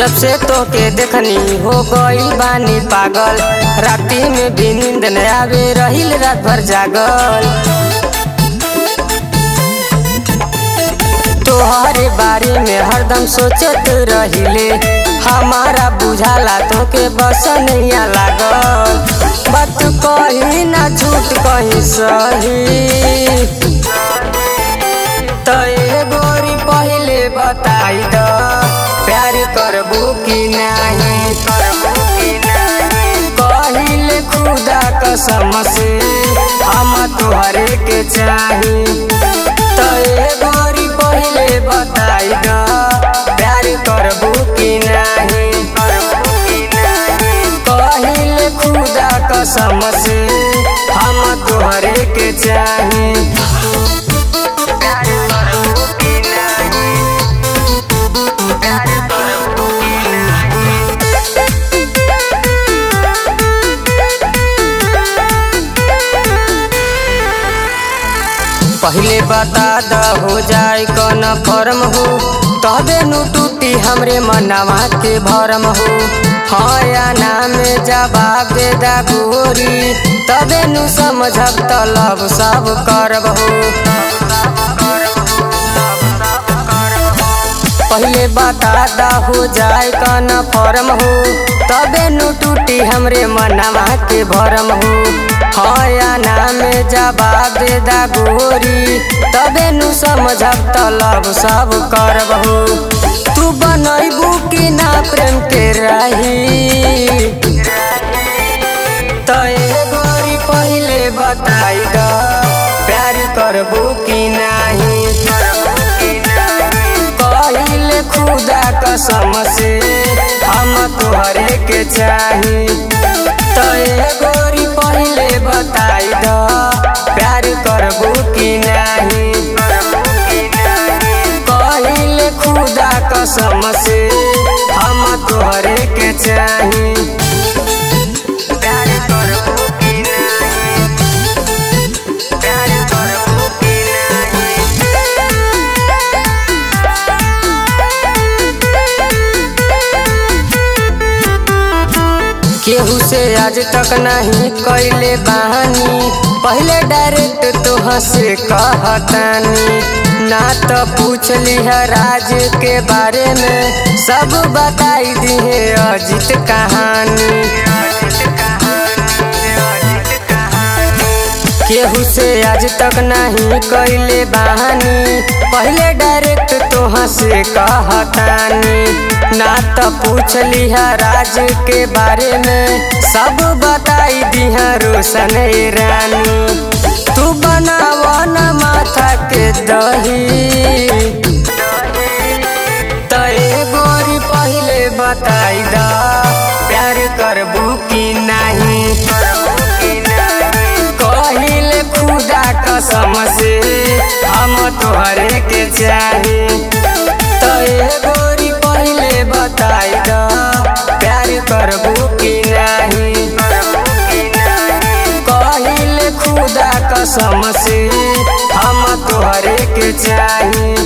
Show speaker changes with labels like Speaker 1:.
Speaker 1: जब से तो के देखनी हो गई बानी पागल, राती में भी नींद न आवे, रहिल रात भर जागल। तोहरे बारे में हरदम सोचत रहिले, हमारा बुझाला तो के बस नहीं लागल। बात कहीं ना झूठ कहीं सही, तो गोरी पहले बताई द प्यार करबू कि नहीं। कहिले खुदा कसम से हम तोहरे के चाही, तो गोरी पहले बताई द प्यार करबू कि नहीं। कहिले खुदा कसम से हम तोहरे के चाही। पहले बता द हो जाए कौन फर्म हो, तबे नु टूटी हमरे मनवा के भरम हो। हाँ या ना में जवाब दे दा गोरी, तबे नु समझब तलब सब करब हो। पहले बता दा हो जाए कौन फर्म हो, तबे नु टूटी हमरे मनवा के भरम हो। हाँ या ना में जवाब दे दा गोरी, तबे नु समझब तलब सब करब हो। तू बनैबू कि ना प्रेम के रही, तो गोरी पहले बताई द प्यार करबू कि नहीं। कहिले खुदा कसम से हम तोहरे के चाही, तो गोरी पहले बताई द प्यार करबू कि नहीं। कहिले खुदा कसम से हम तोहरे के चाही। केहू से आज तक नहीं कैले बहानी, पहले डायरेक्ट तोह से कहतानी। ना तो पूछ लिहा राज के बारे में, सब बताई दिहे अजीत कहानी। केहू से आज तक नहीं कैले बहानी, पहले डायरेक्ट तोह से कहतानी। ना तो पूछ लिहा राज के बारे में, सब बताई दिहा रोशन रानी। तू बनावा न माथा के दही, तो गोरी पहले बताई द प्यार करबू कि नहीं। कहिले खुदा कसम से हम तोहरे के चाही, तो गोरी पहले बताई द प्यार करबू कि नहीं। कहिले खुदा कसम से हम तोहरे के चाही।